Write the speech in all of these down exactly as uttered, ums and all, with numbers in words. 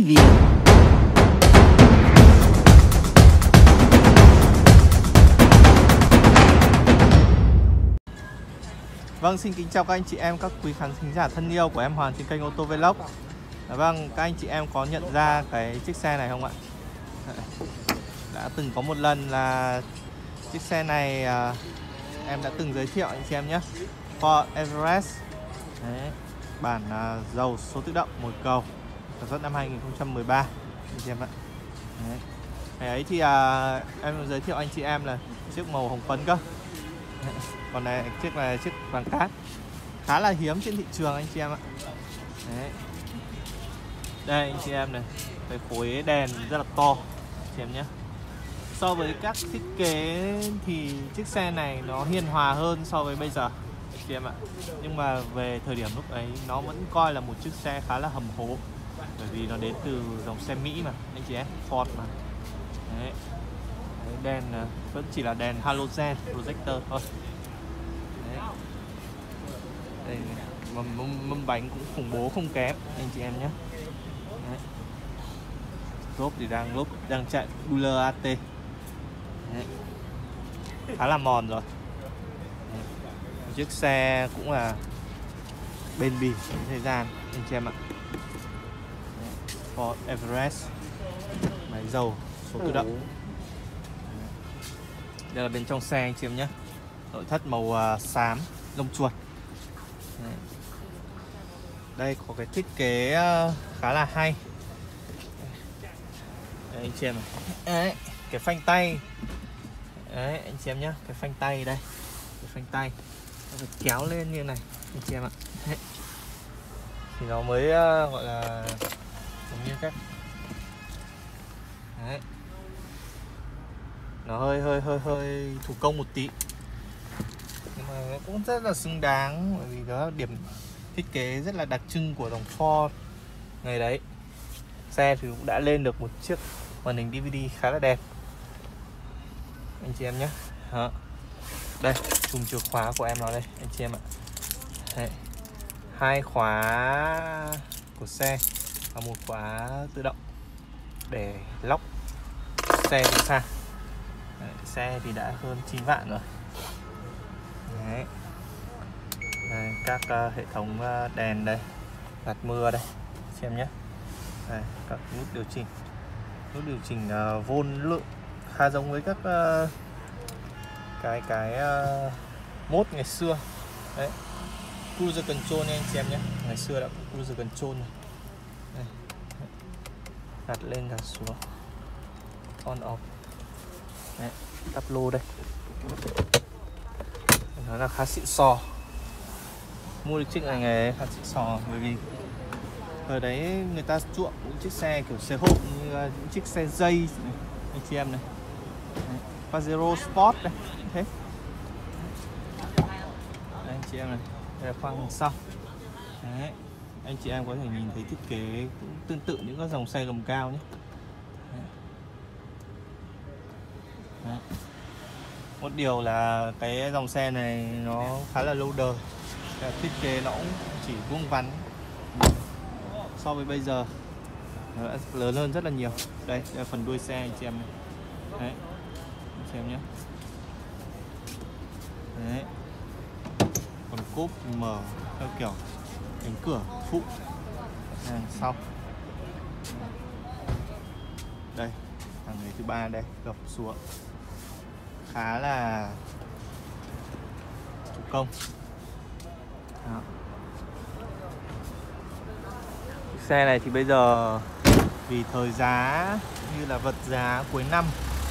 vi. Vâng, xin kính chào các anh chị em, các quý khán thính giả thân yêu của em Hoàng trên kênh Ô tô Vlog. À, vâng, các anh chị em có nhận ra cái chiếc xe này không ạ? Đã từng có một lần là chiếc xe này à, em đã từng giới thiệu anh chị em nhé. Ford Everest. Đấy, bản à, dầu số tự động một cầu, sản xuất năm hai nghìn không trăm mười ba anh chị em ạ. Đấy. Ngày ấy thì à, em giới thiệu anh chị em là chiếc màu hồng phấn cơ. Đấy. Còn này chiếc này chiếc vàng cát, khá là hiếm trên thị trường anh chị em ạ. Đấy. Đây anh chị em này, cái khối đèn rất là to anh chị em nhé. So với các thiết kế thì chiếc xe này nó hiền hòa hơn so với bây giờ anh chị em ạ. Nhưng mà về thời điểm lúc ấy nó vẫn coi là một chiếc xe khá là hầm hố, bởi vì nó đến từ dòng xe Mỹ mà anh chị em, Ford mà. Đấy. Đấy, đèn vẫn chỉ là đèn halogen projector thôi. Đấy. Đây, mâm, mâm, mâm bánh cũng khủng bố không kém anh chị em nhé. Đấy. Lốp thì đang lốp đang chạy Buller a tê. Đấy. Khá là mòn rồi. Đấy. Chiếc xe cũng là bền bỉ thời gian anh chị em ạ. Đấy. Ford Everest, máy dầu số tự động. Đây là bên trong xe anh chị em nhé. Nội thất màu uh, xám lông chuột. Đấy. Đây có cái thiết kế uh, khá là hay. Đây, anh chị em này. Đấy, cái phanh tay. Đấy anh chị em nhé, cái phanh tay đây, cái phanh tay nó phải kéo lên như này anh chị em ạ. Đấy. Thì nó mới uh, gọi là giống như các. Đấy. Nó hơi hơi hơi hơi thủ công một tí, nhưng mà nó cũng rất là xứng đáng, bởi vì đó là điểm thiết kế rất là đặc trưng của dòng Ford ngày đấy. Xe thì cũng đã lên được một chiếc màn hình đê vê đê khá là đẹp anh chị em nhé. Đó. Đây chùm chìa khóa của em nó đây anh chị em ạ. Đấy. Hai khóa của xe và một khóa tự động để lóc xe từ xa. Đấy, xe thì đã hơn chín vạn rồi. Đấy. Đây, các uh, hệ thống uh, đèn đây, gạt mưa đây xem nhé. Đây, các nút điều chỉnh, nút điều chỉnh uh, vôn lượng khá giống với các uh, cái cái uh, mốt ngày xưa. Đấy, cruise control nha anh chị em nhé. Ngày xưa đã có cruise control này. Đây. Gạt lên gạt xuống, on off. Đấy, tắp lô đây, nó là khá xịn sò. Mua được chiếc này ngày khá xịn sò, bởi vì ở đấy người ta chuộng những chiếc xe kiểu xe hộp như những chiếc xe dây này, anh chị em này. Pajero Sport đây, thế. Đây, anh chị em này, đây là khoang đằng sau. Đấy, anh chị em có thể nhìn thấy thiết kế cũng tương tự những các dòng xe gầm cao nhé. Đấy. Đấy. Một điều là cái dòng xe này nó khá là lâu đời, thiết kế nó cũng chỉ vuông vắn so với bây giờ, nó đã lớn hơn rất là nhiều. Đây, đây là phần đuôi xe anh chị em này. Đấy, anh chị em nhé. Đấy, còn cốp mở theo kiểu cánh cửa phụ đằng sau. Đây, thằng người thứ ba đây, gập xuống khá là thủ công. Đó. Xe này thì bây giờ vì thời giá như là vật giá cuối năm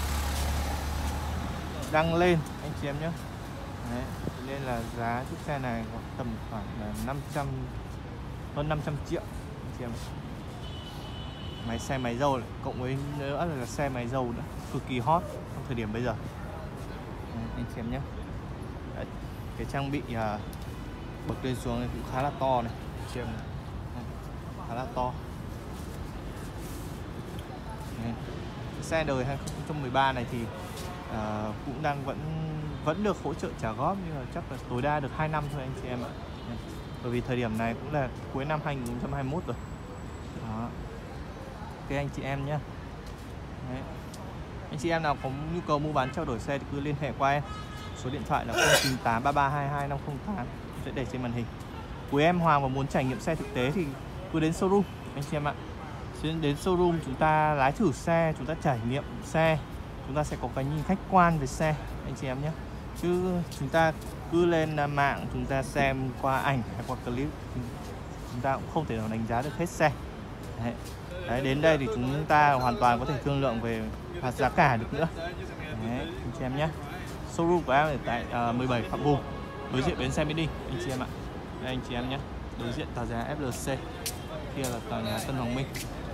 đang lên anh chị em nhé. Đấy, nên là giá chiếc xe này có tầm khoảng là năm trăm, hơn năm trăm triệu anh chị em. Máy xe máy dầu lại, cộng với nữa là xe máy dầu nữa, cực kỳ hot trong thời điểm bây giờ. Đấy, anh chị em nhé. Đấy, cái trang bị uh, bậc lên xuống này cũng khá là to này anh chị em này. Đấy, khá là to. Đấy. Xe đời hai không một ba này thì uh, cũng đang vẫn vẫn được hỗ trợ trả góp, nhưng mà chắc là tối đa được hai năm thôi anh chị em ạ. Bởi vì thời điểm này cũng là cuối năm hai nghìn không trăm hai mươi mốt rồi. Đó. Ok anh chị em nhé. Đấy. Anh chị em nào có nhu cầu mua bán trao đổi xe thì cứ liên hệ qua em. Số điện thoại là không chín tám ba ba hai hai năm không tám sẽ để trên màn hình. Quý em Hoàng và muốn trải nghiệm xe thực tế thì cứ đến showroom anh chị em ạ. Đến showroom chúng ta lái thử xe, chúng ta trải nghiệm xe, chúng ta sẽ có cái nhìn khách quan về xe anh chị em nhé. Chứ chúng ta cứ lên mạng chúng ta xem qua ảnh hay qua clip, chúng ta cũng không thể nào đánh giá được hết xe. Đấy. Đấy, đến đây thì chúng ta hoàn toàn có thể thương lượng về mặt giá cả được nữa. Đấy, anh chị em nhé. Showroom của em ở tại uh, mười bảy Phạm Hùng, đối diện bến xe Mỹ Đình anh chị em ạ. Đây anh chị em nhé, đối diện tòa nhà ép lờ xê, kia là tòa nhà Tân Hoàng Minh.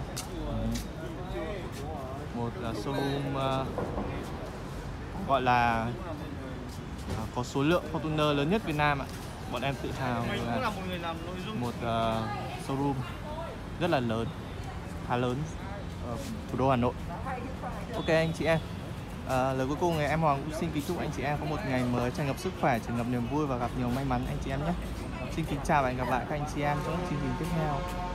Một là showroom uh, gọi là uh, có số lượng Fortuner lớn nhất Việt Nam ạ. Bọn em tự hào là một uh, showroom rất là lớn, khá lớn ở thủ đô Hà Nội. Ok anh chị em, à, lời cuối cùng thì em Hoàng cũng xin kính chúc anh chị em có một ngày mới tràn ngập sức khỏe, tràn ngập niềm vui và gặp nhiều may mắn anh chị em nhé. Xin kính chào và hẹn gặp lại các anh chị em trong các chương trình tiếp theo.